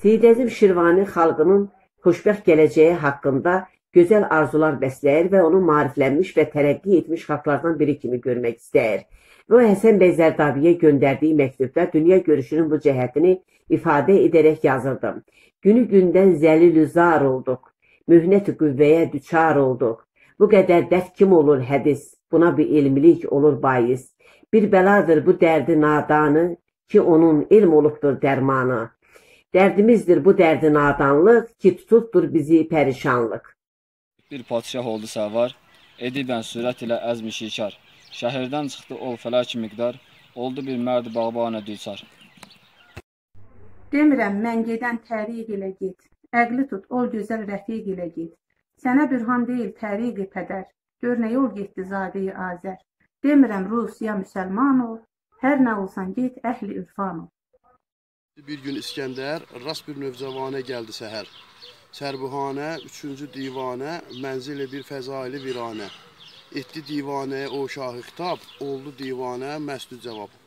Seyid Əzim Şirvani xalqının xoşbəxt gələcəyi haqqında gözəl arzular bəsləyir və onu maariflənmiş və tərəqqi etmiş xalqlardan biri kimi görmək istəyir. Və o Həsən bəy Zərdabiyə göndərdiyi məktubda dünya görüşünün bu cəhətini ifadə edərək yazırdı. Günü gündən zəlil-zar olduq, mühnət-i qüvvəyə düçar olduq. Bu qədər dərd kim olur hədis, buna bir elmlik olur bais. Bir bəladır bu dərdi nadanı, ki onun elm olubdur dərmanı. Dərdimizdir bu dərdi nadanlıq, ki tutubdur bizi pərişanlıq. Bir padişah oldu səvar, edibən sürət ilə əzmi şikar. Şəhərdən çıxdı ol fəlak miqdar, oldu bir mərd bağbana düçar. Demirəm, mən gedən təriq ilə get, əqli tut, ol gözəl rəfiq ilə get. Sənə bürhan deyil, təriq-i pədər, gör nə yol getdi zadeyi Azər. Demirəm, Rus ya müsəlman ol, hər nə olsan get, əhli ürfan ol. Bir gün İskəndər rast bir növcavanə gəldi səhər. Sərbuhanə, 3-cü divanə, mənzili bir fəzaili viranə. Etdi divanəyə o şahı xitab, oldu divanə məsdü cavab.